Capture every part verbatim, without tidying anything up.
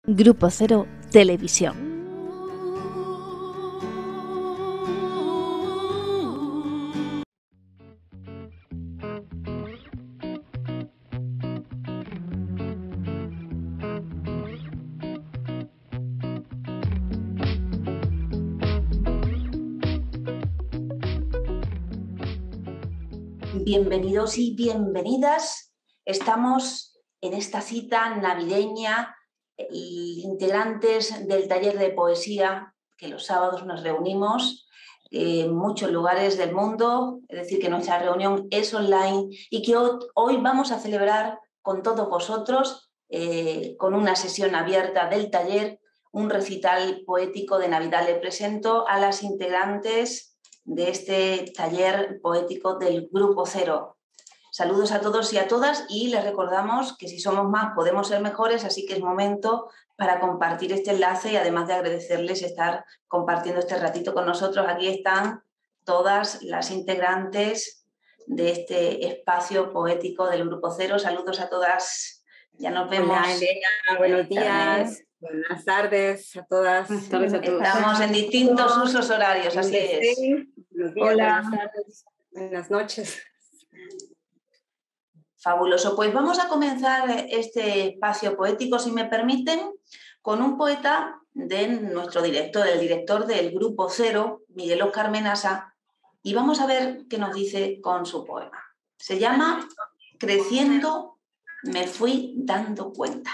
Grupo Cero Televisión. Bienvenidos y bienvenidas. Estamos en esta cita navideña, integrantes del taller de poesía, que los sábados nos reunimos en muchos lugares del mundo, es decir, que nuestra reunión es online y que hoy vamos a celebrar con todos vosotros, eh, con una sesión abierta del taller, un recital poético de Navidad. Le presento a las integrantes de este taller poético del Grupo Cero. Saludos a todos y a todas y les recordamos que si somos más podemos ser mejores, así que es momento para compartir este enlace y además de agradecerles estar compartiendo este ratito con nosotros. Aquí están todas las integrantes de este espacio poético del Grupo Cero. Saludos a todas. Ya nos vemos. Hola, Elena. Buenos días. Buenas tardes a todas. Buenas tardes a todos. Estamos en distintos usos horarios, así es. Buenos días, Hola. buenas tardes, buenas noches. Fabuloso. Pues vamos a comenzar este espacio poético, si me permiten, con un poeta de nuestro director, el director del Grupo Cero, Miguel Óscar Menasa, y vamos a ver qué nos dice con su poema. Se llama Creciendo me fui dando cuenta.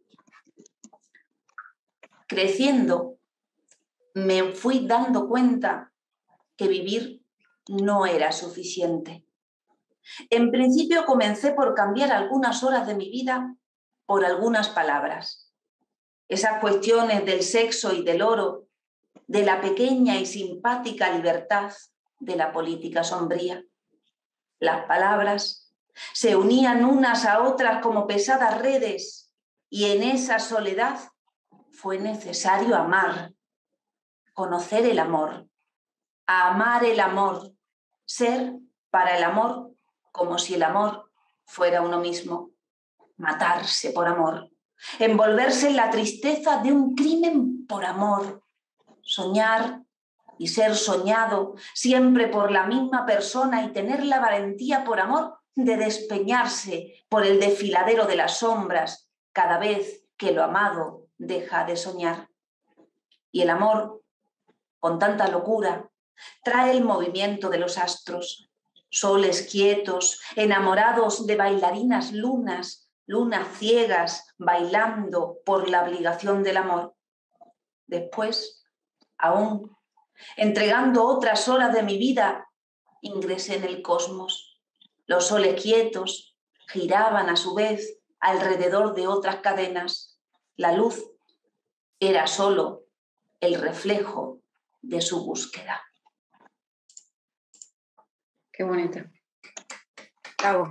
Creciendo me fui dando cuenta que vivir no era suficiente. En principio comencé por cambiar algunas horas de mi vida por algunas palabras. Esas cuestiones del sexo y del oro, de la pequeña y simpática libertad de la política sombría. Las palabras se unían unas a otras como pesadas redes y en esa soledad fue necesario amar, conocer el amor, amar el amor, ser para el amor como si el amor fuera uno mismo, matarse por amor, envolverse en la tristeza de un crimen por amor, soñar y ser soñado siempre por la misma persona y tener la valentía por amor de despeñarse por el desfiladero de las sombras cada vez que lo amado deja de soñar. Y el amor, con tanta locura, trae el movimiento de los astros, soles quietos, enamorados de bailarinas lunas, lunas ciegas, bailando por la obligación del amor. Después, aún, entregando otras horas de mi vida, ingresé en el cosmos. Los soles quietos giraban a su vez alrededor de otras cadenas. La luz era solo el reflejo de su búsqueda. Qué bonito. Bravo.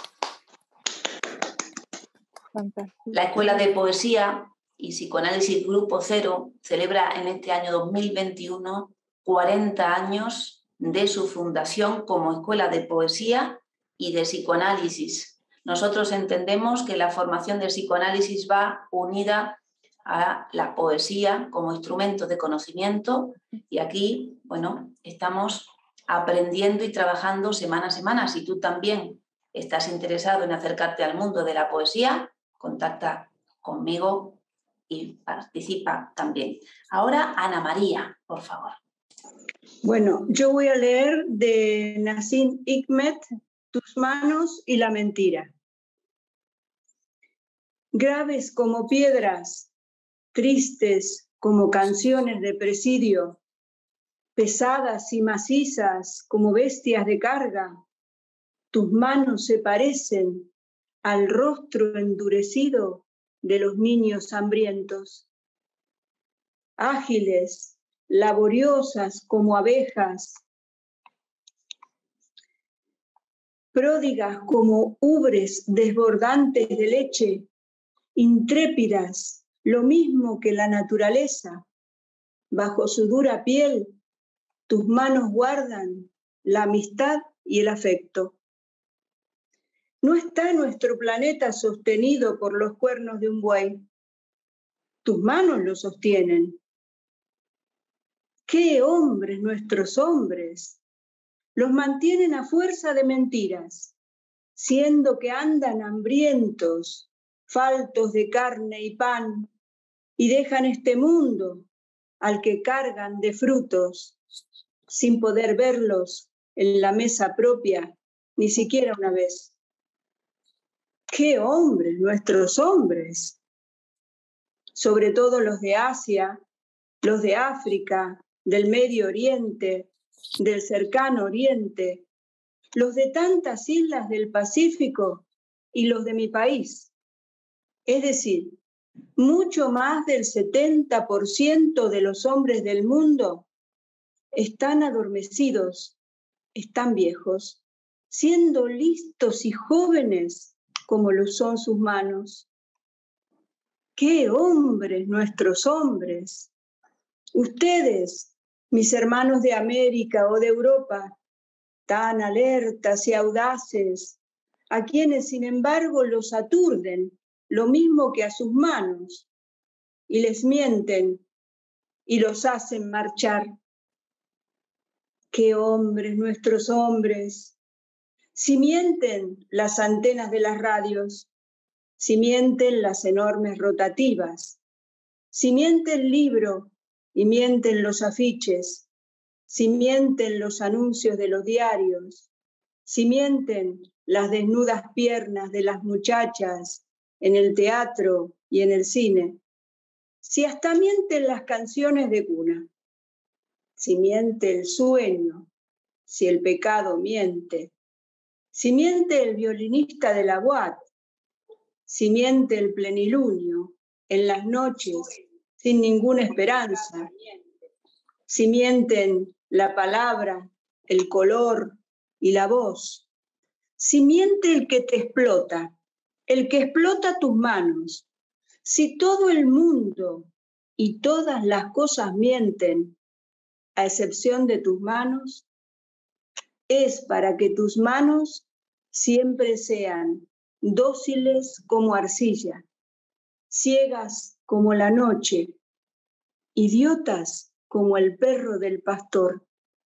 La Escuela de Poesía y Psicoanálisis Grupo Cero celebra en este año dos mil veintiuno cuarenta años de su fundación como Escuela de Poesía y de Psicoanálisis. Nosotros entendemos que la formación de psicoanálisis va unida a la poesía como instrumento de conocimiento y aquí, bueno, estamos aprendiendo y trabajando semana a semana. Si tú también estás interesado en acercarte al mundo de la poesía, contacta conmigo y participa también. Ahora, Ana María, por favor. Bueno, yo voy a leer de Nassim Hikmet, Tus manos y la mentira. Graves como piedras, tristes como canciones de presidio, pesadas y macizas como bestias de carga, tus manos se parecen al rostro endurecido de los niños hambrientos. Ágiles, laboriosas como abejas, pródigas como ubres desbordantes de leche, intrépidas, lo mismo que la naturaleza, bajo su dura piel, tus manos guardan la amistad y el afecto. No está nuestro planeta sostenido por los cuernos de un buey. tus manos lo sostienen. ¡Qué hombres nuestros hombres! Los mantienen a fuerza de mentiras, siendo que andan hambrientos, faltos de carne y pan, y dejan este mundo al que cargan de frutos, sin poder verlos en la mesa propia, ni siquiera una vez. ¡Qué hombres, nuestros hombres! Sobre todo los de Asia, los de África, del Medio Oriente, del Cercano Oriente, los de tantas islas del Pacífico y los de mi país. Es decir, mucho más del setenta por ciento de los hombres del mundo están adormecidos, están viejos, siendo listos y jóvenes como lo son sus manos. ¡Qué hombres, nuestros hombres! Ustedes, mis hermanos de América o de Europa, tan alertas y audaces, a quienes sin embargo los aturden, lo mismo que a sus manos, y les mienten y los hacen marchar. ¡Qué hombres, nuestros hombres! Si mienten las antenas de las radios, si mienten las enormes rotativas, si miente el libro y mienten los afiches, si mienten los anuncios de los diarios, si mienten las desnudas piernas de las muchachas en el teatro y en el cine, si hasta mienten las canciones de cuna, si miente el sueño, si el pecado miente, si miente el violinista de la U A T, si miente el plenilunio en las noches sin ninguna esperanza, si mienten la palabra, el color y la voz, si miente el que te explota, el que explota tus manos, si todo el mundo y todas las cosas mienten, a excepción de tus manos, es para que tus manos siempre sean dóciles como arcilla, ciegas como la noche, idiotas como el perro del pastor.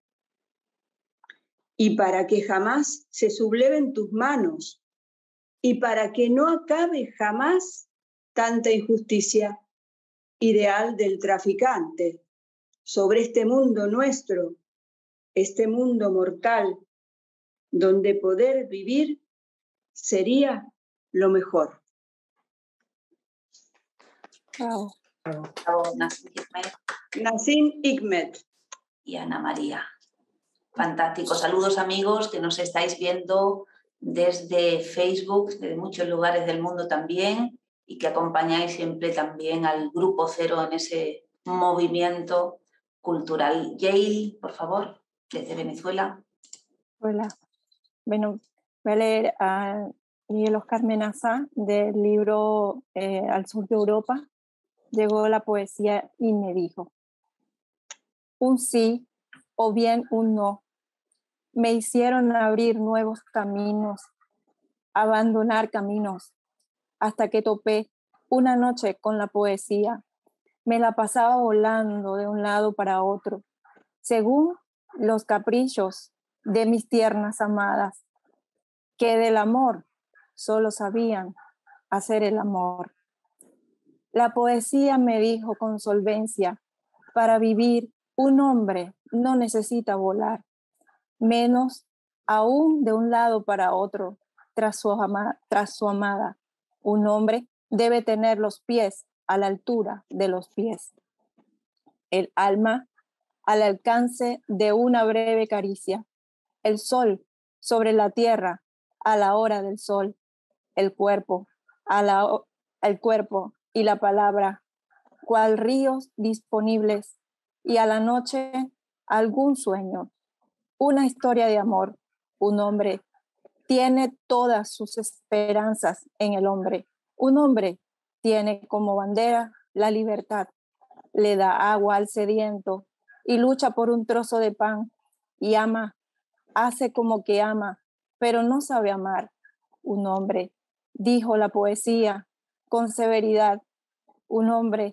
Y para que jamás se subleven tus manos, y para que no acabe jamás tanta injusticia, ideal del traficante, sobre este mundo nuestro, este mundo mortal, donde poder vivir sería lo mejor. Wow. Bravo, Nassim Hikmet Nassim Hikmet. y Ana María. Fantástico. Saludos, amigos, que nos estáis viendo desde Facebook, de muchos lugares del mundo también, y que acompañáis siempre también al Grupo Cero en ese movimiento cultural. Yael, por favor, desde Venezuela. Hola. Bueno, voy a leer a Miguel Oscar Menaza del libro eh, Al sur de Europa. Llegó la poesía y me dijo: un sí o bien un no me hicieron abrir nuevos caminos, abandonar caminos, hasta que topé una noche con la poesía. Me la pasaba volando de un lado para otro, según los caprichos de mis tiernas amadas, que del amor solo sabían hacer el amor. La poesía me dijo con solvencia: para vivir un hombre no necesita volar, menos aún de un lado para otro tras su, ama- tras su amada. Un hombre debe tener los pies a la altura de los pies, el alma al alcance de una breve caricia, el sol sobre la tierra a la hora del sol, el cuerpo, a la, el cuerpo y la palabra, cual ríos disponibles, y a la noche algún sueño, una historia de amor. Un hombre tiene todas sus esperanzas en el hombre. Un hombre tiene como bandera la libertad, le da agua al sediento y lucha por un trozo de pan, y ama, hace como que ama, pero no sabe amar. Un hombre, dijo la poesía con severidad, un hombre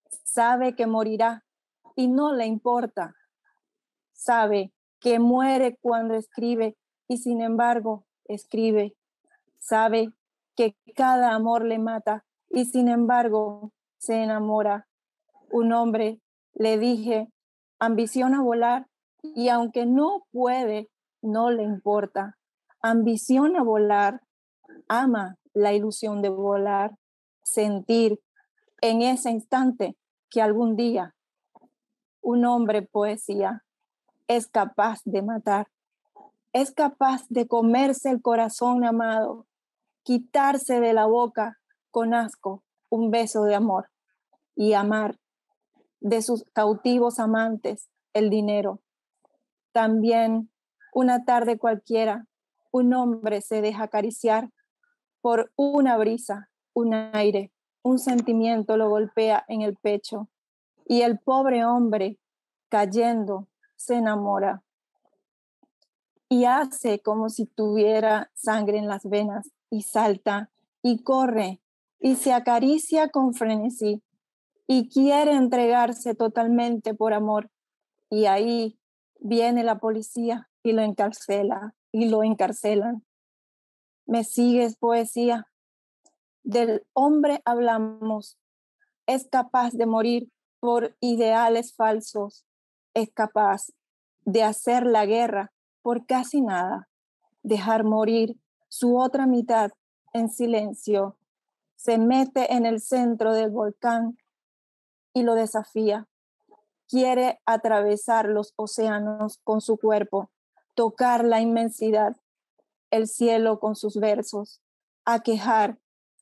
sabe que morirá y no le importa. Sabe que muere cuando escribe y sin embargo escribe. Sabe que cada amor le mata y sin embargo se enamora. Un hombre, le dije, ambiciona volar y aunque no puede, no le importa. Ambiciona volar, ama la ilusión de volar, sentir en ese instante que algún día un hombre poesía es capaz de matar, es capaz de comerse el corazón amado, quitarse de la boca con asco un beso de amor y amar de sus cautivos amantes el dinero. También una tarde cualquiera, un hombre se deja acariciar por una brisa, un aire, un sentimiento lo golpea en el pecho y el pobre hombre, cayendo, se enamora y hace como si tuviera sangre en las venas y salta y corre y se acaricia con frenesí y quiere entregarse totalmente por amor. Y ahí viene la policía y lo encarcela y lo encarcelan. ¿Me sigues, poesía? Del hombre hablamos. Es capaz de morir por ideales falsos. Es capaz de hacer la guerra por casi nada. Dejar morir su otra mitad en silencio. Se mete en el centro del volcán y lo desafía. Quiere atravesar los océanos con su cuerpo, tocar la inmensidad, el cielo con sus versos, aquejar,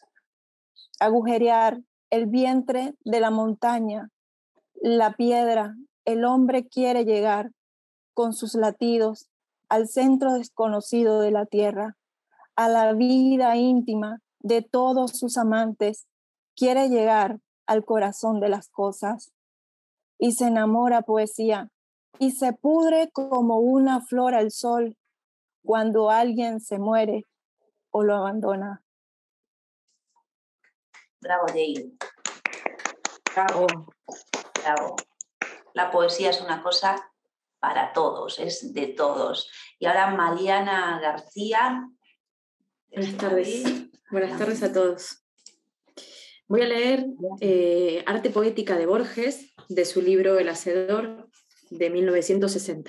agujerear el vientre de la montaña, la piedra. El hombre quiere llegar con sus latidos al centro desconocido de la tierra, a la vida íntima de todos sus amantes. Quiere llegar al corazón de las cosas y se enamora, poesía, y se pudre como una flor al sol cuando alguien se muere o lo abandona. Bravo, Jane. Bravo. Bravo. La poesía es una cosa para todos, es de todos. Y ahora Mariana García. Buenas tardes. Buenas tardes a todos. Voy a leer eh, Arte Poética de Borges, de su libro El Hacedor, de mil novecientos sesenta.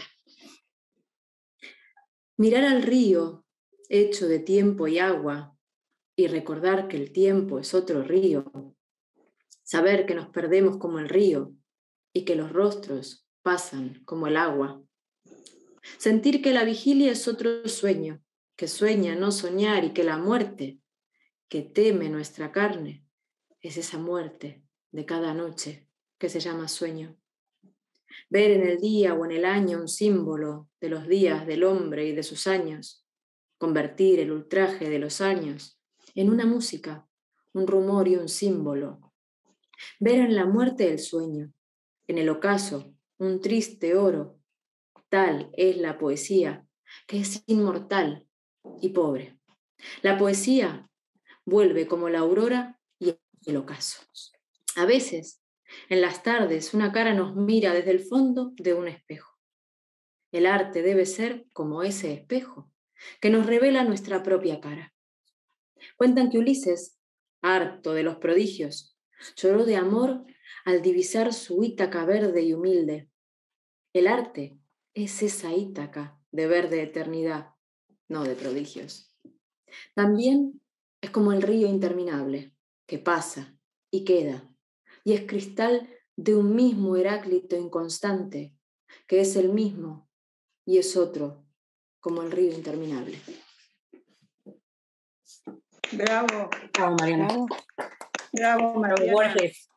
Mirar al río, hecho de tiempo y agua, y recordar que el tiempo es otro río. Saber que nos perdemos como el río, y que los rostros pasan como el agua. Sentir que la vigilia es otro sueño, que sueña no soñar, y que la muerte, que teme nuestra carne, es esa muerte de cada noche que se llama sueño. Ver en el día o en el año un símbolo de los días del hombre y de sus años. Convertir el ultraje de los años en una música, un rumor y un símbolo. Ver en la muerte el sueño, en el ocaso un triste oro. Tal es la poesía, que es inmortal y pobre. La poesía vuelve como la aurora y el ocaso. A veces, en las tardes, una cara nos mira desde el fondo de un espejo. El arte debe ser como ese espejo, que nos revela nuestra propia cara. Cuentan que Ulises, harto de los prodigios, lloró de amor al divisar su Ítaca verde y humilde. El arte es esa Ítaca de verde eternidad, no de prodigios. También es como el río interminable, que pasa y queda, y es cristal de un mismo Heráclito inconstante, que es el mismo y es otro, como el río interminable. Bravo, Bravo, Mariana. Bravo. bravo, Mariana. Borges.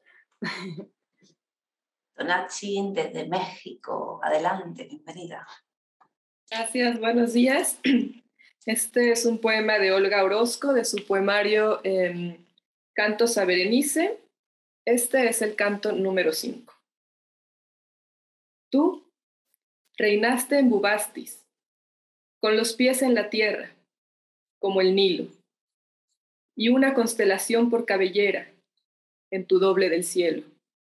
Tonachin desde México. Adelante, bienvenida. Gracias, buenos días. Este es un poema de Olga Orozco, de su poemario eh, Cantos a Berenice. Este es el canto número cinco. Tú reinaste en Bubastis, con los pies en la tierra, como el Nilo, y una constelación por cabellera en tu doble del cielo.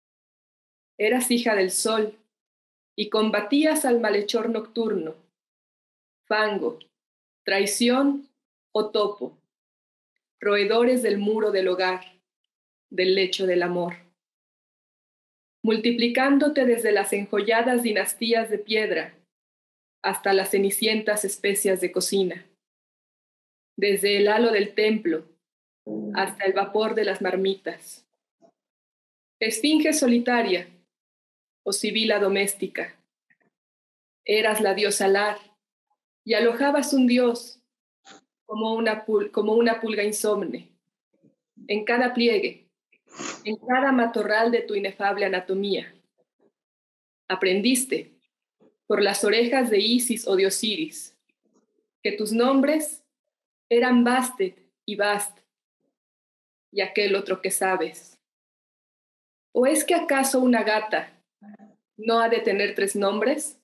Eras hija del sol y combatías al malhechor nocturno, fango, traición o topo, roedores del muro del hogar, del lecho del amor, multiplicándote desde las enjolladas dinastías de piedra hasta las cenicientas especias de cocina, desde el halo del templo hasta el vapor de las marmitas. Esfinge solitaria o sibila doméstica, eras la diosa Lar y alojabas un dios como una, pul- como una pulga insomne, en cada pliegue, en cada matorral de tu inefable anatomía. Aprendiste, por las orejas de Isis o de Osiris, que tus nombres eran Bastet y Bast, y aquel otro que sabes. ¿O es que acaso una gata no ha de tener tres nombres?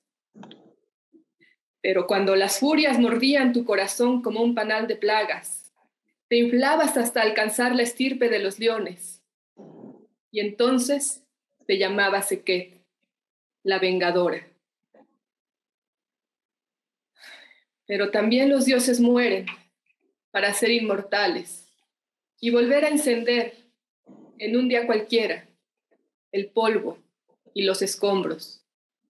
Pero cuando las furias mordían tu corazón como un panal de plagas, te inflabas hasta alcanzar la estirpe de los leones, y entonces te llamabas Sekhet, la vengadora. Pero también los dioses mueren para ser inmortales y volver a encender en un día cualquiera el polvo y los escombros.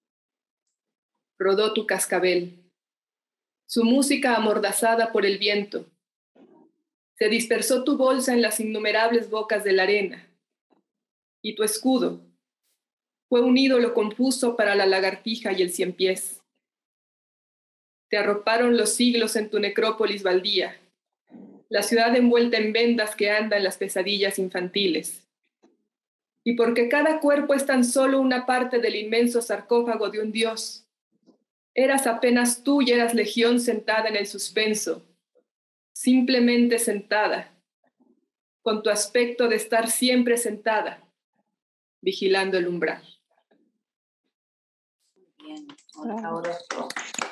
Rodó tu cascabel, su música amordazada por el viento. Se dispersó tu bolsa en las innumerables bocas de la arena, y tu escudo fue un ídolo confuso para la lagartija y el ciempiés. Te arroparon los siglos en tu necrópolis baldía, la ciudad envuelta en vendas que anda en las pesadillas infantiles. Y porque cada cuerpo es tan solo una parte del inmenso sarcófago de un dios, eras apenas tú y eras legión sentada en el suspenso, simplemente sentada, con tu aspecto de estar siempre sentada, vigilando el umbral. Bien, Olga Orozco.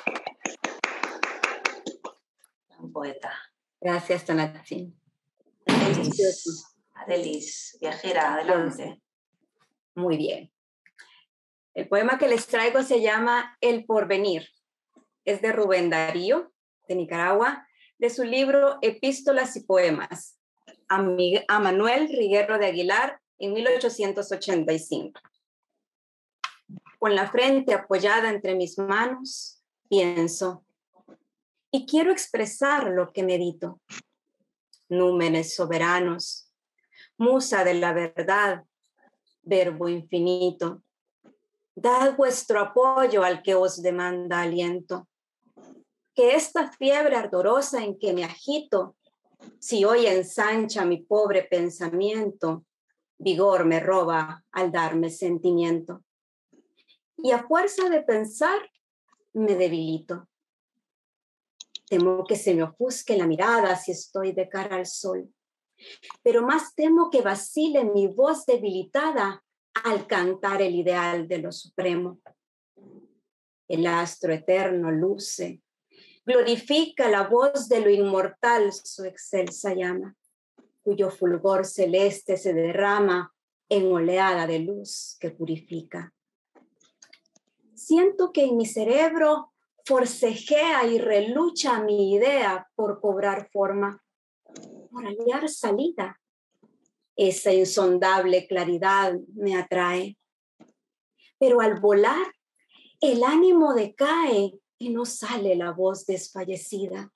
Un poeta. Gracias, Tonantzin. Adelis, Adelis, viajera, adelante. Muy bien. El poema que les traigo se llama El Porvenir. Es de Rubén Darío, de Nicaragua, de su libro Epístolas y Poemas, a, Miguel, a Manuel Riguero de Aguilar, en mil ochocientos ochenta y cinco. Con la frente apoyada entre mis manos, pienso, y quiero expresar lo que medito. Númenes soberanos, musa de la verdad, verbo infinito, dad vuestro apoyo al que os demanda aliento. Que esta fiebre ardorosa en que me agito, si hoy ensancha mi pobre pensamiento, vigor me roba al darme sentimiento. Y a fuerza de pensar, me debilito. Temo que se me ofusque la mirada si estoy de cara al sol, pero más temo que vacile mi voz debilitada al cantar el ideal de lo supremo. El astro eterno luce, glorifica la voz de lo inmortal su excelsa llama, cuyo fulgor celeste se derrama en oleada de luz que purifica. Siento que en mi cerebro forcejea y relucha mi idea por cobrar forma, por hallar salida. Esa insondable claridad me atrae, pero al volar el ánimo decae y no sale la voz desfallecida.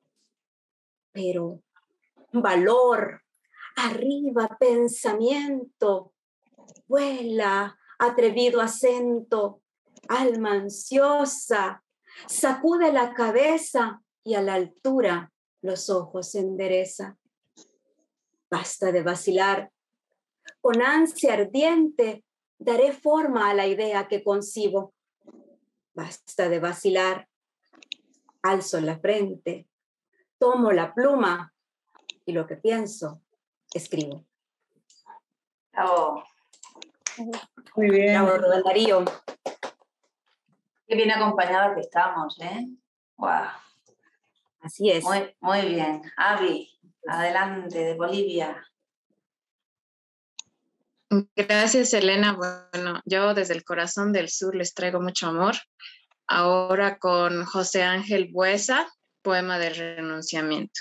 Pero valor, arriba pensamiento, vuela atrevido acento, alma ansiosa, sacude la cabeza y a la altura los ojos endereza. Basta de vacilar, con ansia ardiente daré forma a la idea que concibo. Basta de vacilar, alzo la frente, tomo la pluma y lo que pienso, escribo. Bravo. Muy bien. Bravo, Rubén Darío. Qué bien acompañados que estamos, ¿eh? Wow. Así es. Muy, muy bien. Avi, adelante, de Bolivia. Gracias, Elena. Bueno, yo desde el corazón del sur les traigo mucho amor. Ahora con José Ángel Buesa, poema del renunciamiento.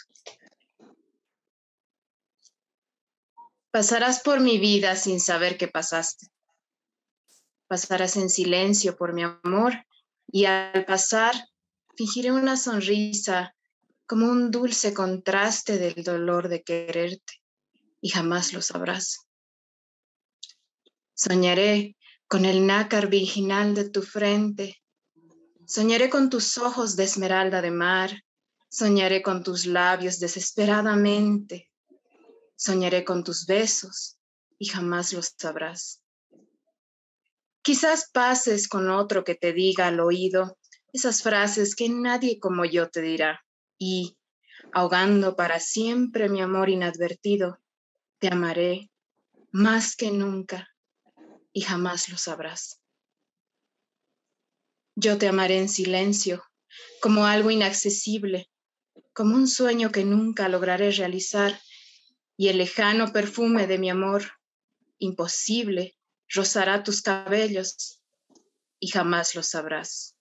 Pasarás por mi vida sin saber que pasaste. Pasarás en silencio por mi amor y al pasar fingiré una sonrisa como un dulce contraste del dolor de quererte y jamás lo sabrás. Soñaré con el nácar virginal de tu frente. Soñaré con tus ojos de esmeralda de mar. Soñaré con tus labios desesperadamente. Soñaré con tus besos y jamás los sabrás. Quizás pases con otro que te diga al oído esas frases que nadie como yo te dirá. Y, ahogando para siempre mi amor inadvertido, te amaré más que nunca y jamás lo sabrás. Yo te amaré en silencio, como algo inaccesible, como un sueño que nunca lograré realizar, y el lejano perfume de mi amor, imposible, rozará tus cabellos y jamás lo sabrás.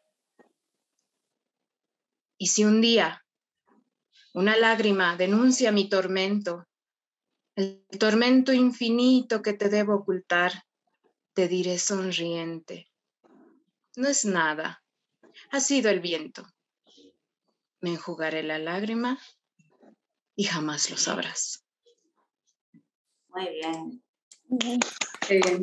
Y si un día una lágrima denuncia mi tormento, el tormento infinito que te debo ocultar, te diré sonriente. No es nada, ha sido el viento. Me enjugaré la lágrima y jamás lo sabrás. Muy bien. Qué bien.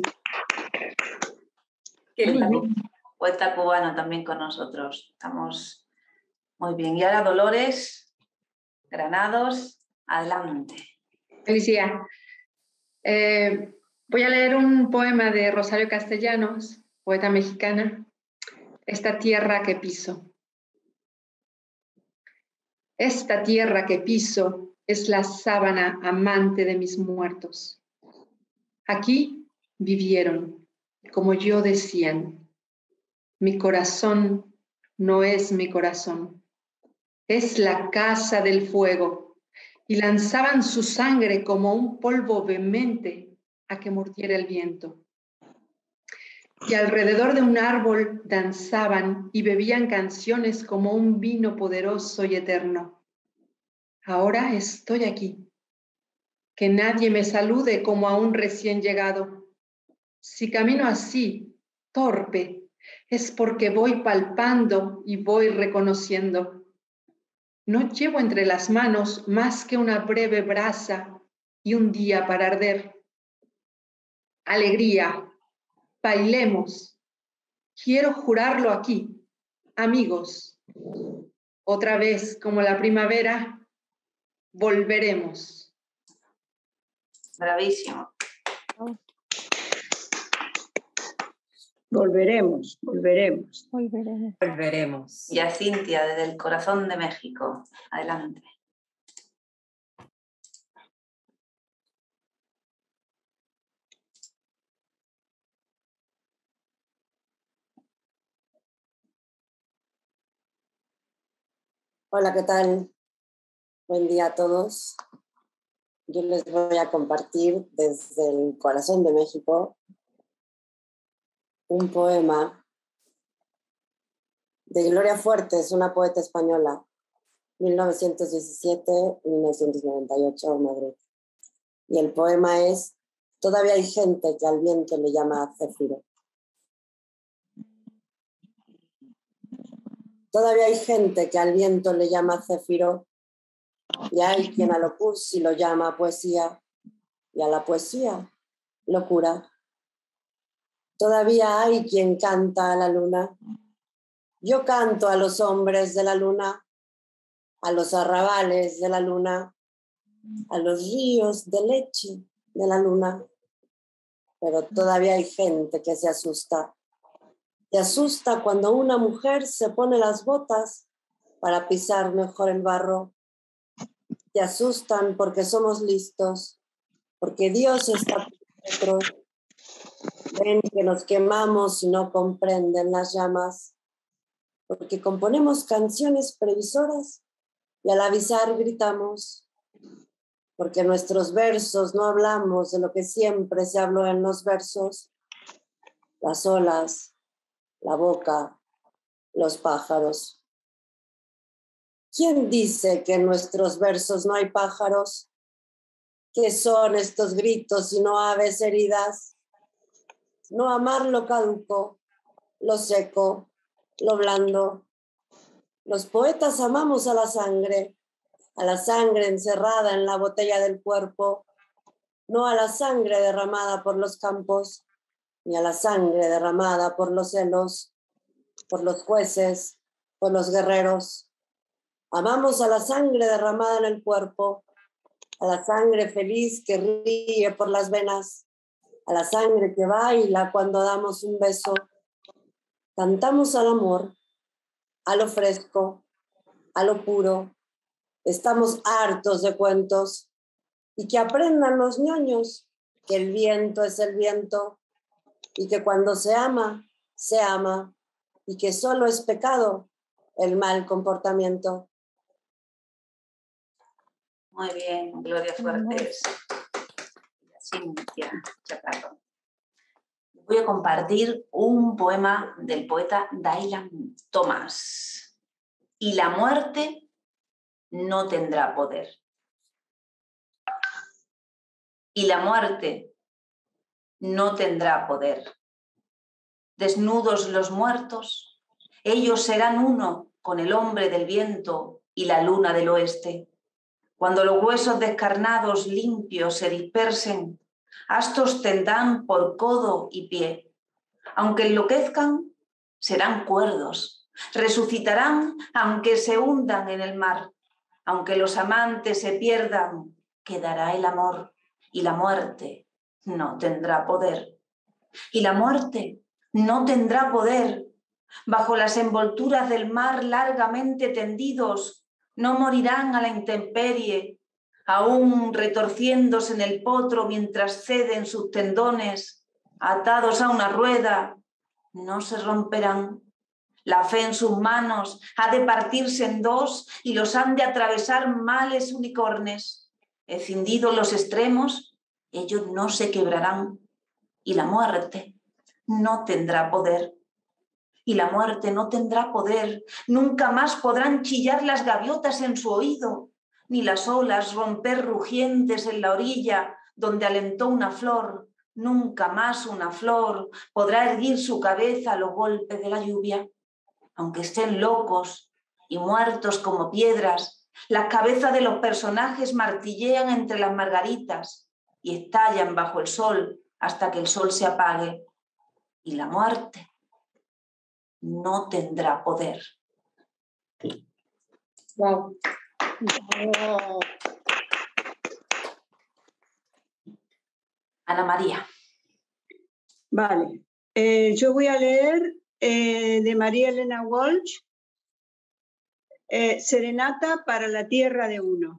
Qué Poeta, lindo. cu- poeta cubano también con nosotros. Estamos muy bien. Y ahora Dolores Granados, adelante. Felicidad. Eh, voy a leer un poema de Rosario Castellanos, poeta mexicana. Esta tierra que piso. Esta tierra que piso es la sábana amante de mis muertos. Aquí vivieron, como yo decían. Mi corazón no es mi corazón. Es la casa del fuego. Y lanzaban su sangre como un polvo vehemente a que mordiera el viento. Y alrededor de un árbol danzaban y bebían canciones como un vino poderoso y eterno. Ahora estoy aquí. Que nadie me salude como a un recién llegado. Si camino así, torpe, es porque voy palpando y voy reconociendo. No llevo entre las manos más que una breve brasa y un día para arder. Alegría, bailemos. Quiero jurarlo aquí, amigos. Otra vez, como la primavera, volveremos. Bravísimo. Volveremos, volveremos. Volveremos. Volveremos. Y a Cintia, desde el corazón de México. Adelante. Hola, ¿qué tal? Buen día a todos. Yo les voy a compartir desde el corazón de México un poema de Gloria Fuertes, una poeta española, mil novecientos diecisiete a mil novecientos noventa y ocho, Madrid. Y el poema es Todavía hay gente que al viento le llama céfiro. Todavía hay gente que al viento le llama céfiro, y hay quien a lo cursi lo llama poesía, y a la poesía locura. Todavía hay quien canta a la luna. Yo canto a los hombres de la luna, a los arrabales de la luna, a los ríos de leche de la luna. Pero todavía hay gente que se asusta. Se asusta cuando una mujer se pone las botas para pisar mejor el barro. Se asustan porque somos listos, porque Dios está con nosotros. Ven que nos quemamos y no comprenden las llamas, porque componemos canciones previsoras y al avisar gritamos. porque en nuestros versos no hablamos de lo que siempre se habló en los versos, las olas, la boca, los pájaros. ¿Quién dice que en nuestros versos no hay pájaros? ¿Qué son estos gritos y no aves heridas? No amar lo caduco, lo seco, lo blando. Los poetas amamos a la sangre, a la sangre encerrada en la botella del cuerpo, no a la sangre derramada por los campos, ni a la sangre derramada por los celos, por los jueces, por los guerreros. Amamos a la sangre derramada en el cuerpo, a la sangre feliz que ríe por las venas, a la sangre que baila cuando damos un beso. Cantamos al amor, a lo fresco, a lo puro. Estamos hartos de cuentos, y que aprendan los ñoños que el viento es el viento, y que cuando se ama, se ama, y que solo es pecado el mal comportamiento. Muy bien, Gloria Fuertes. Cintia Chaparro. Voy a compartir un poema del poeta Dylan Thomas. Y la muerte no tendrá poder. Y la muerte no tendrá poder. Desnudos los muertos, ellos serán uno con el hombre del viento y la luna del oeste. Cuando los huesos descarnados limpios se dispersen, astos tendrán por codo y pie. Aunque enloquezcan, serán cuerdos. Resucitarán aunque se hundan en el mar. Aunque los amantes se pierdan, quedará el amor. Y la muerte no tendrá poder. Y la muerte no tendrá poder. Bajo las envolturas del mar largamente tendidos, no morirán a la intemperie, aún retorciéndose en el potro mientras ceden sus tendones, atados a una rueda, no se romperán. La fe en sus manos ha de partirse en dos y los han de atravesar males unicornes. Escindidos los extremos, ellos no se quebrarán. Y la muerte no tendrá poder. Y la muerte no tendrá poder. Nunca más podrán chillar las gaviotas en su oído, ni las olas romper rugientes en la orilla donde alentó una flor. Nunca más una flor podrá erguir su cabeza a los golpes de la lluvia. Aunque estén locos y muertos como piedras, las cabezas de los personajes martillean entre las margaritas y estallan bajo el sol hasta que el sol se apague. Y la muerte no tendrá poder. Wow. Oh. Ana María. Vale. Eh, yo voy a leer eh, de María Elena Walsh, eh, Serenata para la tierra de uno.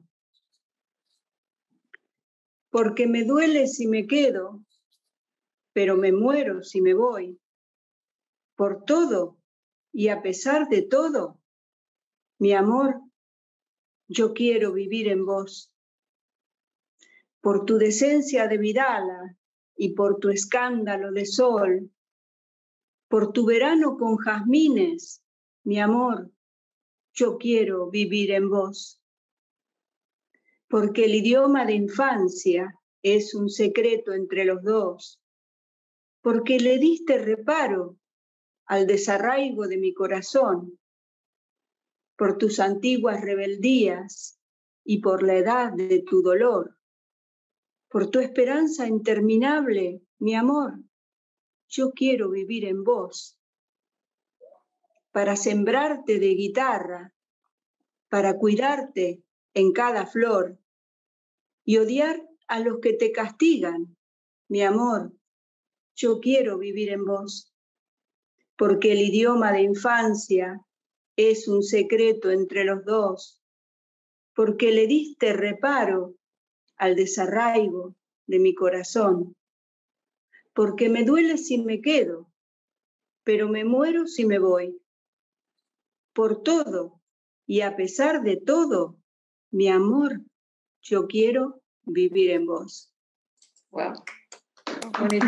Porque me duele si me quedo, pero me muero si me voy. Por todo y a pesar de todo, mi amor, yo quiero vivir en vos. Por tu decencia de vidala y por tu escándalo de sol, por tu verano con jazmines, mi amor, yo quiero vivir en vos. Porque el idioma de infancia es un secreto entre los dos. Porque le diste reparo al desarraigo de mi corazón, por tus antiguas rebeldías y por la edad de tu dolor, por tu esperanza interminable, mi amor, yo quiero vivir en vos, para sembrarte de guitarra, para cuidarte en cada flor y odiar a los que te castigan, mi amor, yo quiero vivir en vos. Porque el idioma de infancia es un secreto entre los dos, porque le diste reparo al desarraigo de mi corazón, porque me duele si me quedo, pero me muero si me voy. Por todo y a pesar de todo, mi amor, yo quiero vivir en vos. Wow. Bonito.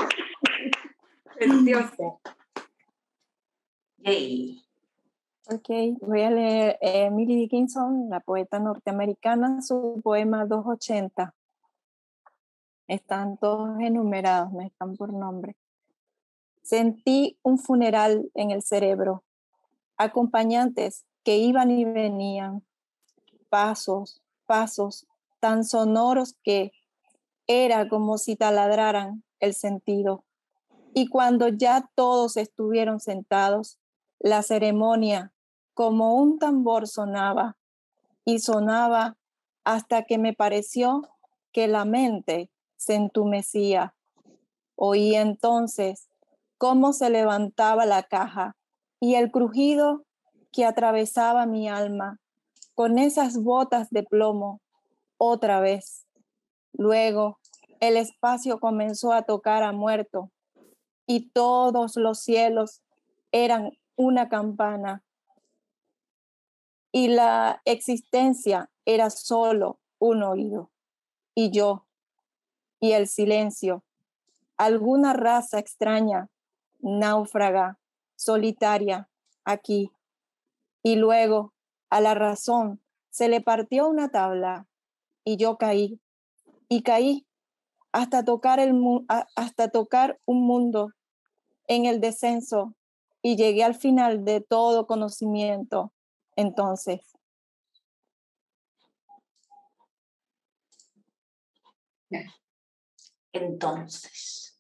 Precioso. Yay. Ok, voy a leer eh, Emily Dickinson, la poeta norteamericana, su poema doscientos ochenta. Están todos enumerados, no están por nombre. Sentí un funeral en el cerebro, acompañantes que iban y venían, pasos, pasos tan sonoros que era como si taladraran el sentido. Y cuando ya todos estuvieron sentados, la ceremonia como un tambor sonaba y sonaba hasta que me pareció que la mente se entumecía. Oí entonces cómo se levantaba la caja y el crujido que atravesaba mi alma con esas botas de plomo otra vez. Luego el espacio comenzó a tocar a muerto y todos los cielos eran una campana y la existencia era solo un oído y yo y el silencio, alguna raza extraña, náufraga, solitaria, aquí. Y luego a la razón se le partió una tabla y yo caí y caí hasta tocar, el, hasta tocar un mundo en el descenso y llegué al final de todo conocimiento. Entonces, Entonces.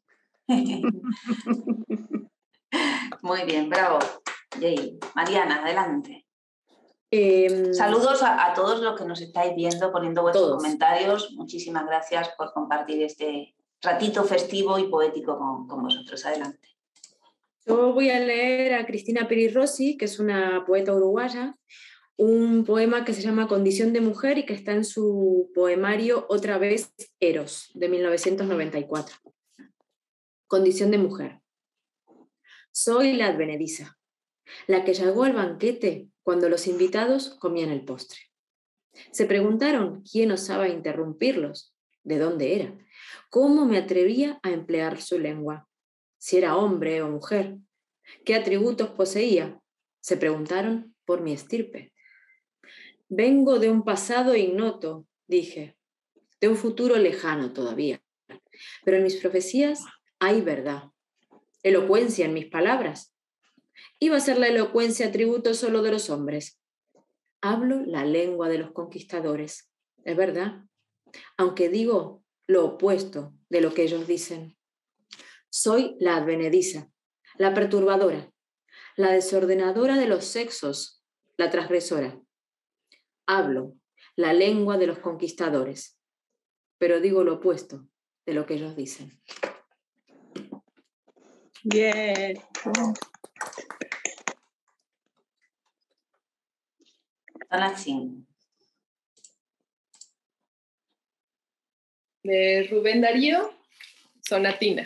Muy bien, bravo. Yay. Mariana, adelante. Eh, Saludos a, a todos los que nos estáis viendo, poniendo vuestros Todos. comentarios. Muchísimas gracias por compartir este ratito festivo y poético con, con vosotros. Adelante. Yo voy a leer a Cristina Peri Rossi, que es una poeta uruguaya, un poema que se llama Condición de Mujer y que está en su poemario Otra vez Eros, de mil novecientos noventa y cuatro. Condición de Mujer. Soy la advenediza, la que llegó al banquete cuando los invitados comían el postre. Se preguntaron quién osaba interrumpirlos, de dónde era, cómo me atrevía a emplear su lengua, si era hombre o mujer, qué atributos poseía. Se preguntaron por mi estirpe. Vengo de un pasado ignoto, dije, de un futuro lejano todavía, pero en mis profecías hay verdad, elocuencia en mis palabras. ¿Iba a ser la elocuencia atributo solo de los hombres? Hablo la lengua de los conquistadores, es verdad, aunque digo lo opuesto de lo que ellos dicen. Soy la advenediza, la perturbadora, la desordenadora de los sexos, la transgresora. Hablo la lengua de los conquistadores, pero digo lo opuesto de lo que ellos dicen. Bien. Tonacín. De Rubén Darío, Sonatina.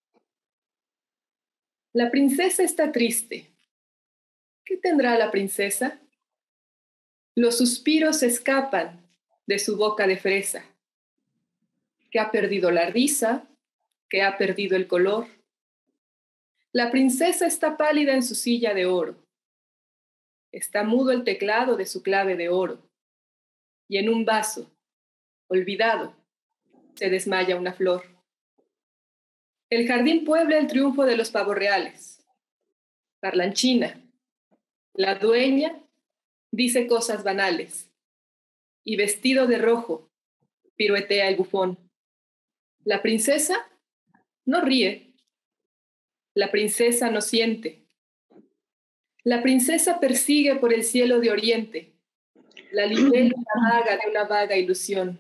La princesa está triste. ¿Qué tendrá la princesa? Los suspiros escapan de su boca de fresa, que ha perdido la risa, que ha perdido el color. La princesa está pálida en su silla de oro. Está mudo el teclado de su clave de oro. Y en un vaso, olvidado, se desmaya una flor. El jardín puebla el triunfo de los pavos reales. Parlanchina, la dueña, dice cosas banales. Y vestido de rojo, piruetea el bufón. La princesa no ríe. La princesa no siente. La princesa persigue por el cielo de oriente la libélula vaga de una vaga ilusión.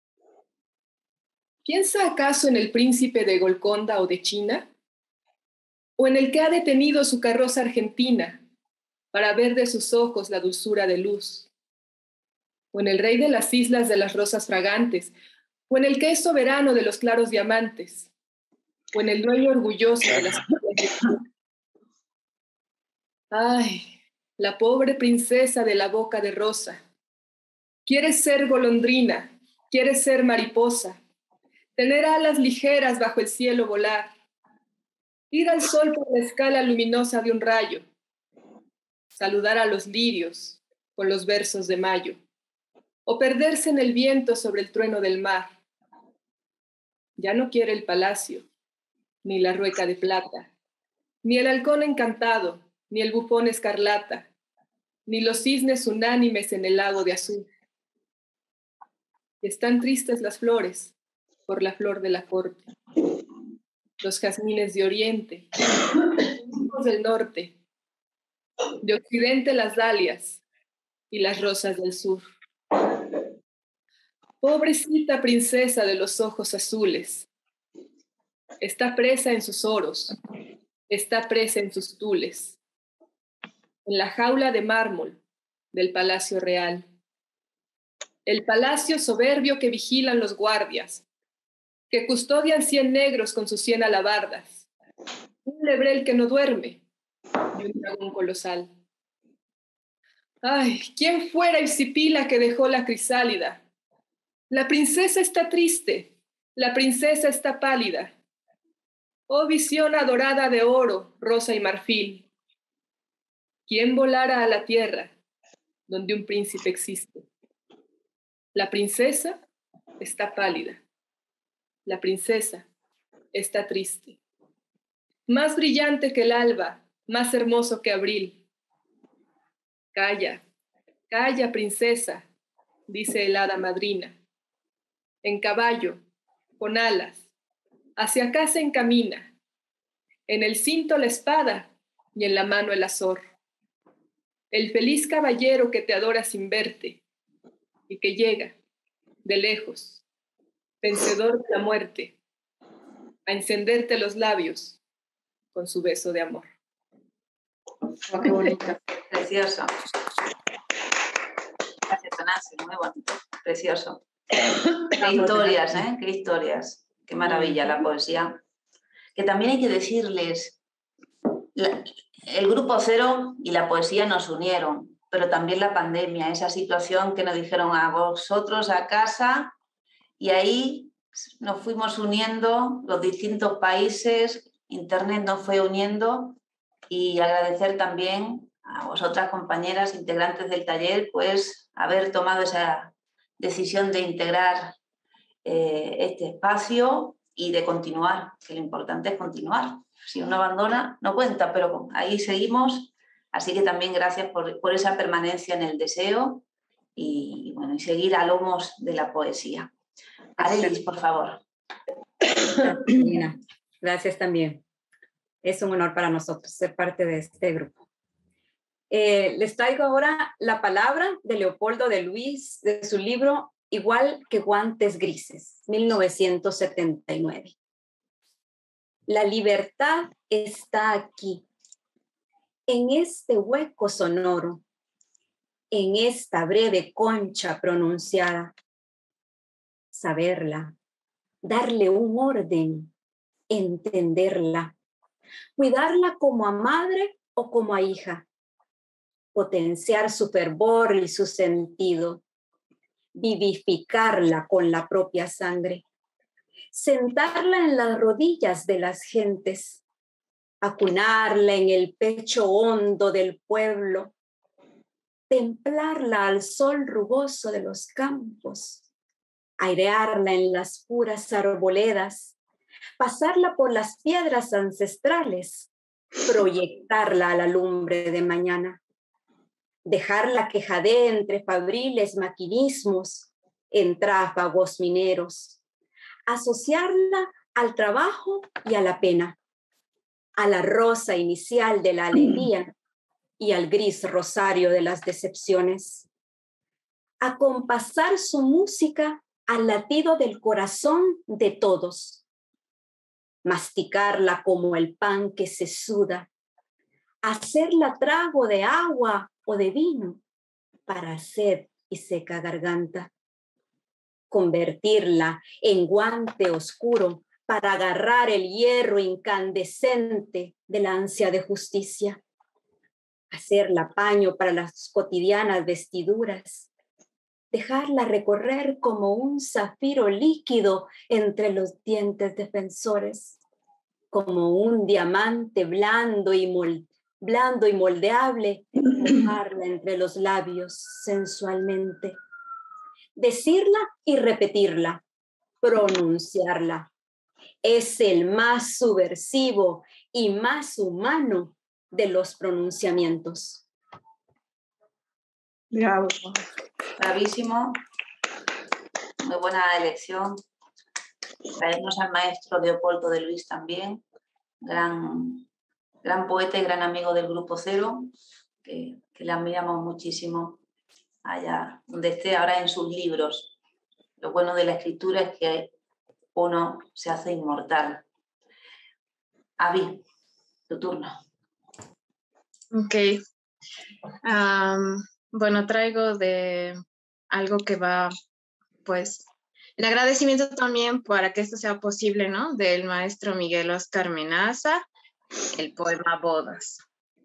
¿Piensa acaso en el príncipe de Golconda o de China? ¿O en el que ha detenido su carroza argentina para ver de sus ojos la dulzura de luz? ¿O en el rey de las islas de las rosas fragantes? ¿O en el que es soberano de los claros diamantes? ¿O en el dueño orgulloso de las Ay, la pobre princesa de la boca de rosa. Quiere ser golondrina, Quieres ser mariposa, tener alas ligeras bajo el cielo volar, ir al sol por la escala luminosa de un rayo, saludar a los lirios con los versos de mayo, o perderse en el viento sobre el trueno del mar. Ya no quiere el palacio, ni la rueca de plata, ni el halcón encantado, ni el bufón escarlata, ni los cisnes unánimes en el lago de azul. Y están tristes las flores por la flor de la corte, los jazmines de oriente, los del norte, de occidente las dalias y las rosas del sur. Pobrecita princesa de los ojos azules, está presa en sus oros, está presa en sus tules, en la jaula de mármol del palacio real. El palacio soberbio que vigilan los guardias, que custodian cien negros con sus cien alabardas, un lebrel que no duerme y un dragón colosal. Ay, ¿quién fuera Isipila que dejó la crisálida? La princesa está triste, la princesa está pálida. Oh visión adorada de oro, rosa y marfil. ¿Quién volara a la tierra donde un príncipe existe? La princesa está pálida. La princesa está triste. Más brillante que el alba, más hermoso que abril. Calla, calla, princesa, dice el hada madrina. En caballo, con alas, hacia acá se encamina. En el cinto la espada y en la mano el azor. El feliz caballero que te adora sin verte y que llega, de lejos, vencedor de la muerte, a encenderte los labios con su beso de amor. Oh, qué bonito. Precioso. Gracias, Onasi, muy bonito. Precioso. Qué historias, ¿eh? Qué historias. Qué maravilla la poesía. Que también hay que decirles, la, el Grupo Cero y la poesía nos unieron, pero también la pandemia, esa situación que nos dijeron a vosotros a casa, y ahí nos fuimos uniendo los distintos países, Internet nos fue uniendo, y agradecer también a vosotras, compañeras, integrantes del taller, pues haber tomado esa decisión de integrar eh, este espacio y de continuar, que lo importante es continuar. Si uno abandona, no cuenta, pero ahí seguimos. Así que también gracias por, por esa permanencia en el deseo y, bueno, y seguir a lomos de la poesía. Arelis, por favor. Gracias, gracias también. Es un honor para nosotros ser parte de este grupo. Eh, les traigo ahora la palabra de Leopoldo de Luis, de su libro Igual que guantes grises, mil novecientos setenta y nueve. La libertad está aquí, en este hueco sonoro, en esta breve concha pronunciada. Saberla, darle un orden, entenderla, cuidarla como a madre o como a hija, potenciar su fervor y su sentido, vivificarla con la propia sangre, sentarla en las rodillas de las gentes, acunarla en el pecho hondo del pueblo, templarla al sol rugoso de los campos, airearla en las puras arboledas, pasarla por las piedras ancestrales, proyectarla a la lumbre de mañana, dejarla que jadee entre fabriles maquinismos, en tráfagos mineros, asociarla al trabajo y a la pena, a la rosa inicial de la alegría y al gris rosario de las decepciones, acompasar su música al latido del corazón de todos, masticarla como el pan que se suda, hacerla trago de agua o de vino para sed y seca garganta, convertirla en guante oscuro para agarrar el hierro incandescente de la ansia de justicia, hacerla paño para las cotidianas vestiduras, dejarla recorrer como un zafiro líquido entre los dientes defensores, como un diamante blando y, mol, blando y moldeable, mojarla entre los labios sensualmente, decirla y repetirla, pronunciarla. Es el más subversivo y más humano de los pronunciamientos. Bravo. Bravísimo. Muy buena elección. Traernos al maestro Leopoldo de Luis también, gran, gran poeta y gran amigo del Grupo Cero, que, que le admiramos muchísimo allá donde esté ahora en sus libros. Lo bueno de la escritura es que uno se hace inmortal. Avi, tu turno. Ok. Um, bueno, traigo de algo que va, pues, el agradecimiento también para que esto sea posible, ¿no? Del maestro Miguel Óscar Menaza, el poema Bodas.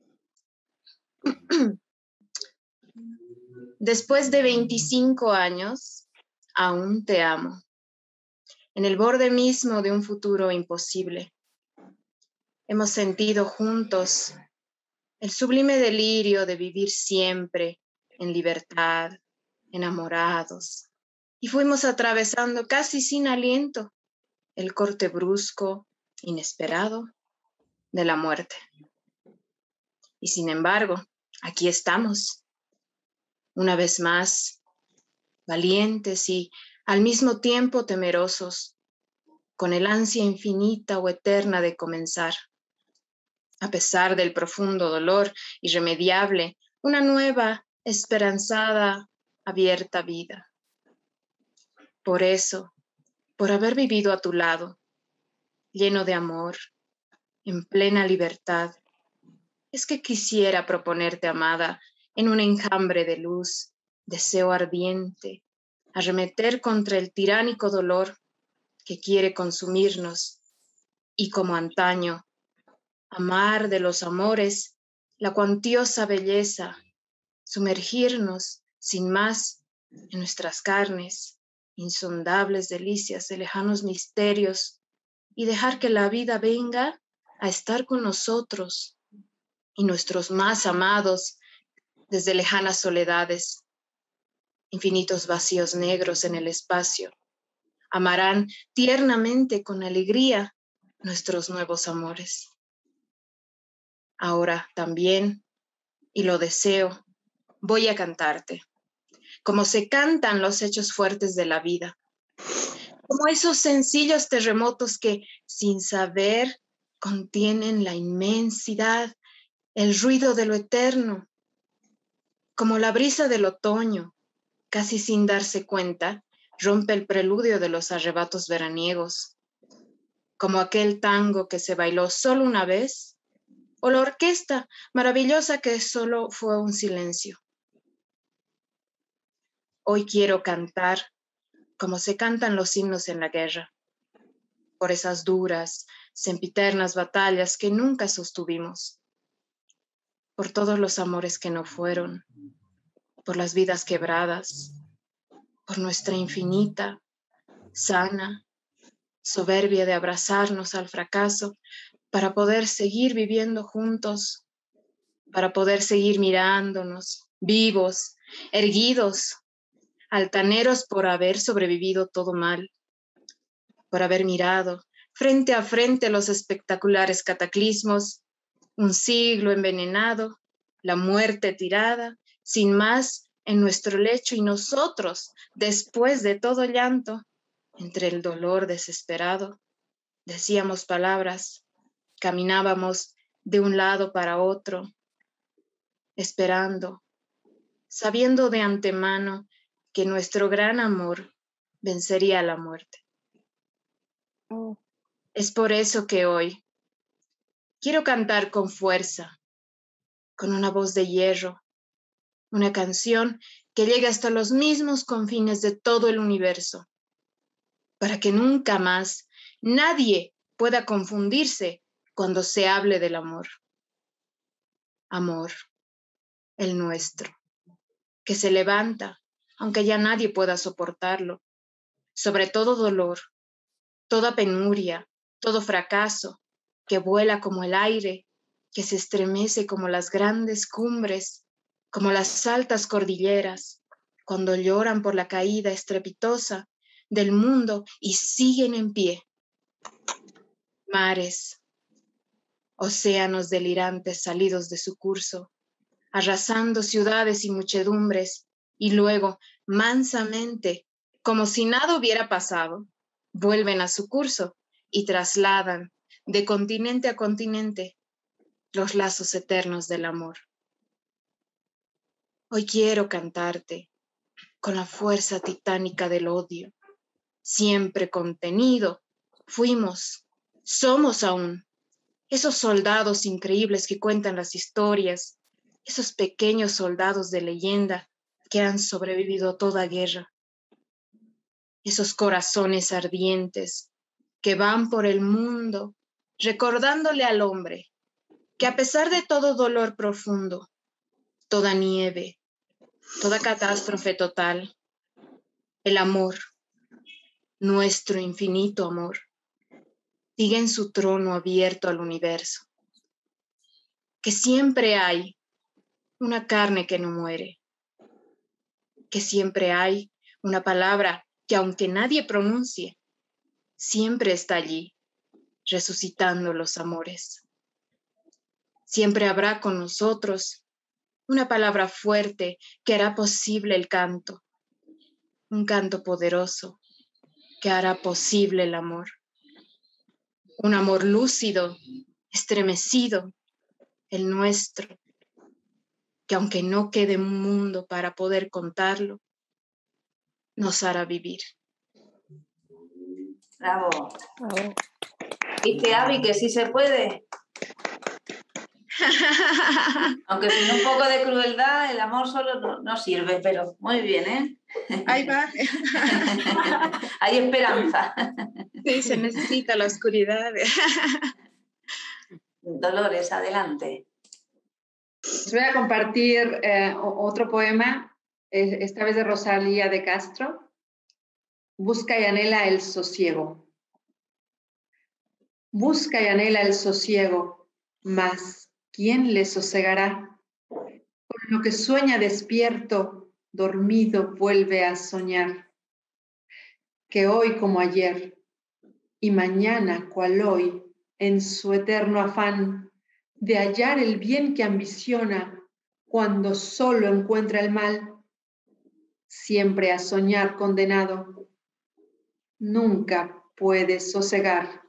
Después de veinticinco años, aún te amo. En el borde mismo de un futuro imposible. Hemos sentido juntos el sublime delirio de vivir siempre en libertad, enamorados. Y fuimos atravesando casi sin aliento el corte brusco, inesperado, de la muerte. Y sin embargo, aquí estamos, una vez más, valientes y al mismo tiempo temerosos, con el ansia infinita o eterna de comenzar. A pesar del profundo dolor irremediable, una nueva, esperanzada, abierta vida. Por eso, por haber vivido a tu lado, lleno de amor, en plena libertad, es que quisiera proponerte, amada, en un enjambre de luz, deseo ardiente, arremeter contra el tiránico dolor que quiere consumirnos y como antaño, amar de los amores la cuantiosa belleza, sumergirnos sin más en nuestras carnes, insondables delicias de lejanos misterios y dejar que la vida venga a estar con nosotros y nuestros más amados desde lejanas soledades, infinitos vacíos negros en el espacio, amarán tiernamente con alegría nuestros nuevos amores. Ahora también, y lo deseo, voy a cantarte, como se cantan los hechos fuertes de la vida, como esos sencillos terremotos que, sin saber, contienen la inmensidad, el ruido de lo eterno, como la brisa del otoño, casi sin darse cuenta, rompe el preludio de los arrebatos veraniegos, como aquel tango que se bailó solo una vez, o la orquesta maravillosa que solo fue un silencio. Hoy quiero cantar como se cantan los himnos en la guerra, por esas duras, sempiternas batallas que nunca sostuvimos, por todos los amores que no fueron, por las vidas quebradas, por nuestra infinita, sana, soberbia de abrazarnos al fracaso para poder seguir viviendo juntos, para poder seguir mirándonos, vivos, erguidos, altaneros por haber sobrevivido todo mal, por haber mirado frente a frente los espectaculares cataclismos, un siglo envenenado, la muerte tirada, sin más en nuestro lecho y nosotros, después de todo llanto, entre el dolor desesperado, decíamos palabras, caminábamos de un lado para otro, esperando, sabiendo de antemano que nuestro gran amor vencería la muerte. Oh. Es por eso que hoy quiero cantar con fuerza, con una voz de hierro, una canción que llegue hasta los mismos confines de todo el universo, para que nunca más nadie pueda confundirse cuando se hable del amor. Amor, el nuestro, que se levanta aunque ya nadie pueda soportarlo. Sobre todo dolor, toda penuria, todo fracaso, que vuela como el aire, que se estremece como las grandes cumbres, como las altas cordilleras, cuando lloran por la caída estrepitosa del mundo y siguen en pie. Mares, océanos delirantes salidos de su curso, arrasando ciudades y muchedumbres, y luego, mansamente, como si nada hubiera pasado, vuelven a su curso y trasladan de continente a continente los lazos eternos del amor. Hoy quiero cantarte con la fuerza titánica del odio, siempre contenido. Fuimos, somos aún, esos soldados increíbles que cuentan las historias, esos pequeños soldados de leyenda que han sobrevivido a toda guerra, esos corazones ardientes que van por el mundo recordándole al hombre que a pesar de todo dolor profundo, toda nieve, toda catástrofe total, el amor, nuestro infinito amor, sigue en su trono abierto al universo, que siempre hay una carne que no muere, que siempre hay una palabra que aunque nadie pronuncie, siempre está allí, resucitando los amores. Siempre habrá con nosotros una palabra fuerte que hará posible el canto, un canto poderoso que hará posible el amor. Un amor lúcido, estremecido, el nuestro, que aunque no quede un mundo para poder contarlo, nos hará vivir. Bravo. Bravo. ¿Viste, Abby, que sí se puede? Aunque sin un poco de crueldad, el amor solo no, no sirve, pero muy bien, ¿eh? Ahí va. Hay esperanza. Sí, se necesita la oscuridad. Dolores, adelante. Les voy a compartir eh, otro poema, eh, esta vez de Rosalía de Castro. Busca y anhela el sosiego. Busca y anhela el sosiego, mas ¿quién le sosegará? Con lo que sueña despierto, dormido vuelve a soñar. Que hoy como ayer, y mañana cual hoy, en su eterno afán de hallar el bien que ambiciona, cuando solo encuentra el mal, siempre a soñar condenado, nunca puede sosegar.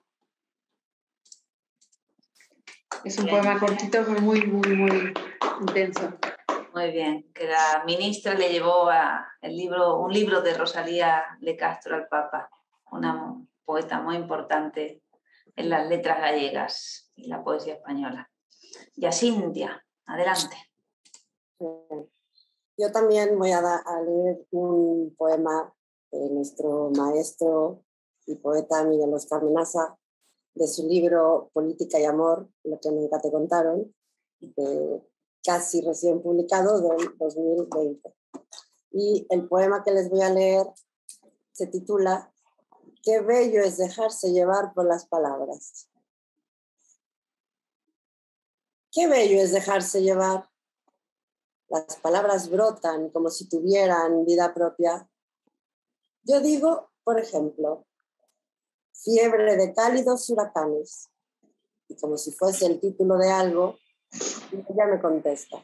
Es un Bien. poema cortito, pero muy, muy, muy intenso. Muy bien, que la ministra le llevó a el libro, un libro de Rosalía de Castro al Papa, una poeta muy importante en las letras gallegas y la poesía española. Yacintia, adelante. Yo también voy a, da, a leer un poema de nuestro maestro y poeta Miguel Oscar Menaza, de su libro Política y Amor, lo que nunca te contaron, de casi recién publicado del dos mil veinte. Y el poema que les voy a leer se titula Qué bello es dejarse llevar por las palabras. Qué bello es dejarse llevar. Las palabras brotan como si tuvieran vida propia. Yo digo, por ejemplo, fiebre de cálidos huracanes. Y como si fuese el título de algo, ella me contesta.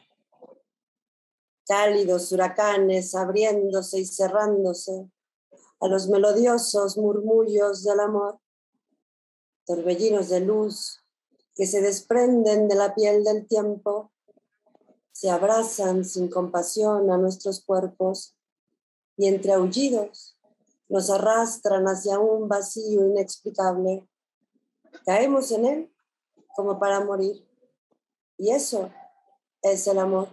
Cálidos huracanes abriéndose y cerrándose a los melodiosos murmullos del amor, torbellinos de luz que se desprenden de la piel del tiempo, se abrazan sin compasión a nuestros cuerpos y entre aullidos nos arrastran hacia un vacío inexplicable. Caemos en él como para morir. Y eso es el amor.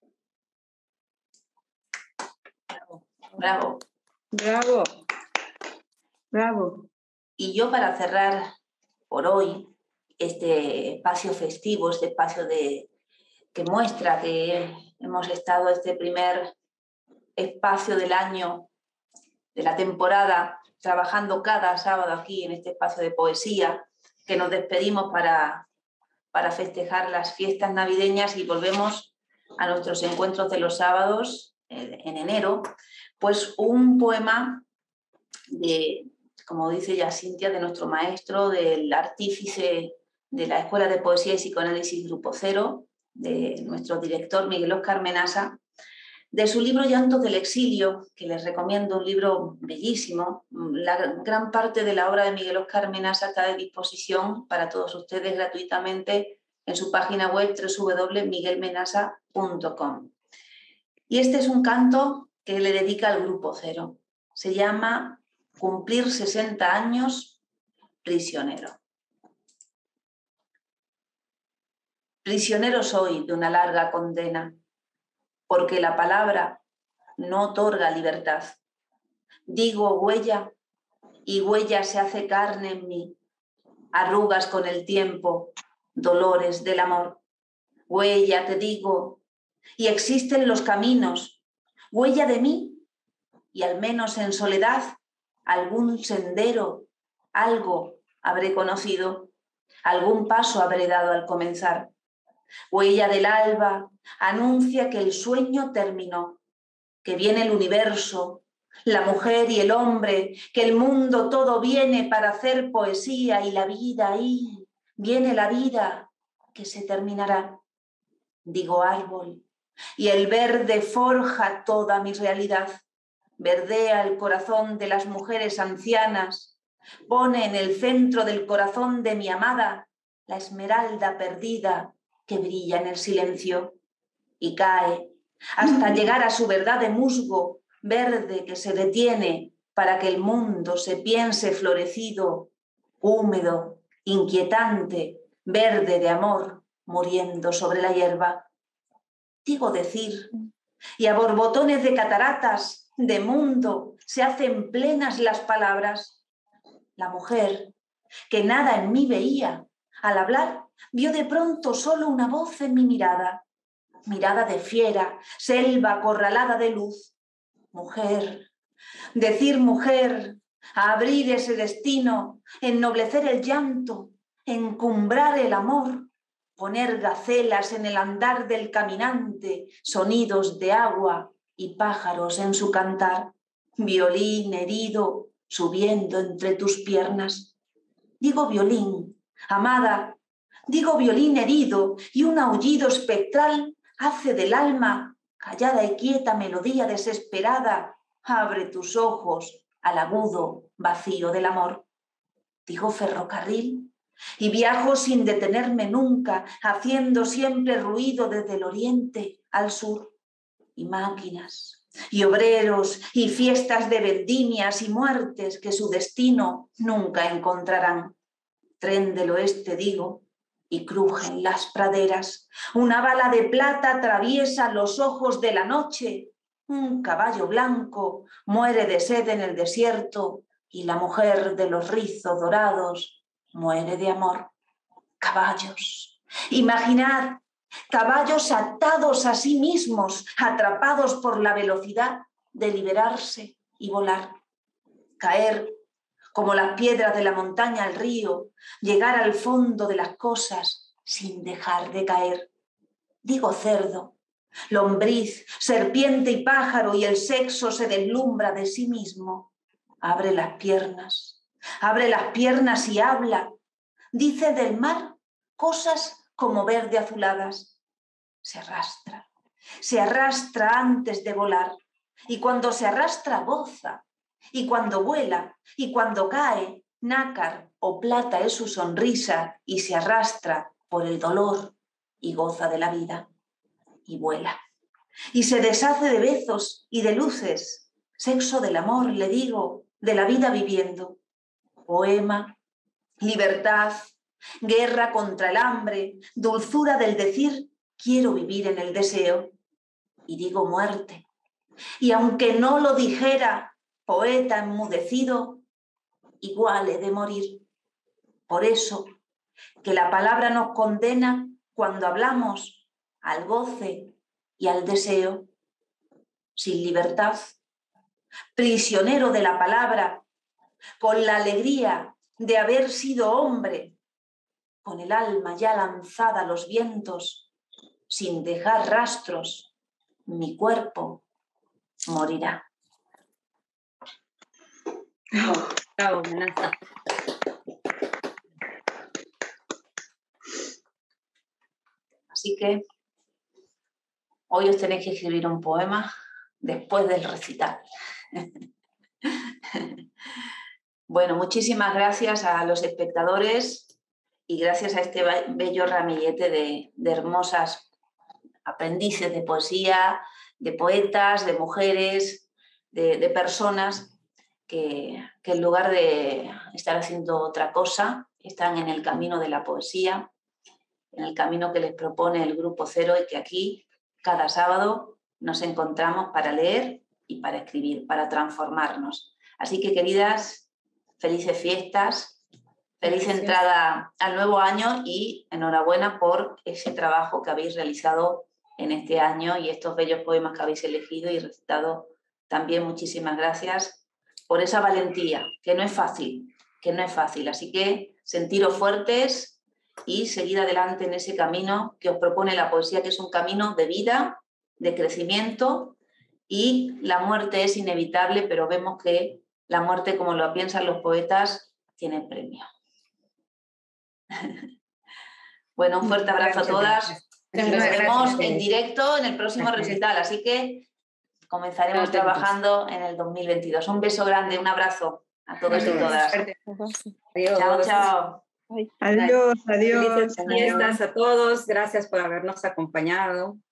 Bravo. Bravo. Bravo. Y yo, para cerrar por hoy este espacio festivo, este espacio de, que muestra que hemos estado este primer espacio del año, de la temporada, trabajando cada sábado aquí en este espacio de poesía, que nos despedimos para, para festejar las fiestas navideñas y volvemos a nuestros encuentros de los sábados eh, en enero, pues un poema de, como dice ya Cintia, de nuestro maestro, del artífice de la Escuela de Poesía y Psicoanálisis Grupo Cero, de nuestro director Miguel Óscar Menasa, de su libro Llantos del Exilio, que les recomiendo, un libro bellísimo. La gran parte de la obra de Miguel Óscar Menasa está a disposición para todos ustedes gratuitamente en su página web doble u doble u doble u punto miguel menasa punto com. Y este es un canto que le dedica al Grupo Cero. Se llama Cumplir sesenta años, prisionero. Prisionero soy de una larga condena, porque la palabra no otorga libertad. Digo huella y huella se hace carne en mí, arrugas con el tiempo, dolores del amor. Huella te digo, y existen los caminos, huella de mí, y al menos en soledad algún sendero, algo habré conocido, algún paso habré dado al comenzar. Huella del alba anuncia que el sueño terminó, que viene el universo, la mujer y el hombre, que el mundo todo viene para hacer poesía y la vida ahí, viene la vida que se terminará. Digo árbol, y el verde forja toda mi realidad, verdea el corazón de las mujeres ancianas, pone en el centro del corazón de mi amada la esmeralda perdida que brilla en el silencio y cae hasta llegar a su verdad de musgo verde que se detiene para que el mundo se piense florecido, húmedo, inquietante, verde de amor, muriendo sobre la hierba. Digo decir, y a borbotones de cataratas, de mundo, se hacen plenas las palabras. La mujer, que nada en mí veía, al hablar, vio de pronto solo una voz en mi mirada, mirada de fiera, selva acorralada de luz. Mujer, decir mujer, abrir ese destino, ennoblecer el llanto, encumbrar el amor, poner gacelas en el andar del caminante, sonidos de agua y pájaros en su cantar, violín herido subiendo entre tus piernas. Digo violín, amada, digo violín herido, y un aullido espectral hace del alma, callada y quieta melodía desesperada, abre tus ojos al agudo vacío del amor. Digo ferrocarril, y viajo sin detenerme nunca, haciendo siempre ruido desde el oriente al sur, y máquinas, y obreros, y fiestas de vendimias y muertes que su destino nunca encontrarán. Tren del oeste, digo, y crujen las praderas. Una bala de plata atraviesa los ojos de la noche. Un caballo blanco muere de sed en el desierto y la mujer de los rizos dorados muere de amor. Caballos, imaginad, caballos atados a sí mismos, atrapados por la velocidad de liberarse y volar. Caer como las piedras de la montaña al río, llegar al fondo de las cosas sin dejar de caer. Digo cerdo, lombriz, serpiente y pájaro, y el sexo se deslumbra de sí mismo. Abre las piernas, abre las piernas y habla. Dice del mar cosas como verde azuladas. Se arrastra, se arrastra antes de volar, y cuando se arrastra goza. Y cuando vuela, y cuando cae, nácar o plata es su sonrisa y se arrastra por el dolor y goza de la vida. Y vuela. Y se deshace de besos y de luces. Sexo del amor, le digo, de la vida viviendo. Poema, libertad, guerra contra el hambre, dulzura del decir, quiero vivir en el deseo. Y digo muerte. Y aunque no lo dijera, poeta enmudecido, igual he de morir. Por eso, que la palabra nos condena cuando hablamos al goce y al deseo. sin libertad, prisionero de la palabra, con la alegría de haber sido hombre, con el alma ya lanzada a los vientos, sin dejar rastros, mi cuerpo morirá. Bravo, Manasa. Así que hoy os tenéis que escribir un poema después del recital. Bueno, muchísimas gracias a los espectadores y gracias a este bello ramillete de, de hermosas aprendices de poesía, de poetas, de mujeres, de, de personas que, que en lugar de estar haciendo otra cosa, están en el camino de la poesía, en el camino que les propone el Grupo Cero y que aquí cada sábado nos encontramos para leer y para escribir, para transformarnos. Así que, queridas, felices fiestas, feliz Gracias. Entrada al nuevo año y enhorabuena por ese trabajo que habéis realizado en este año y estos bellos poemas que habéis elegido y recitado. También muchísimas gracias por esa valentía, que no es fácil, que no es fácil. Así que sentiros fuertes y seguir adelante en ese camino que os propone la poesía, que es un camino de vida, de crecimiento, y la muerte es inevitable, pero vemos que la muerte, como lo piensan los poetas, tiene premio. Bueno, un fuerte abrazo a todas. Nos vemos en directo en el próximo recital, así que comenzaremos trabajando en el dos mil veintidós. Un beso grande, un abrazo a todos y todas. Adiós. Chao, chao. Adiós, adiós. Felices fiestas a todos. Gracias por habernos acompañado.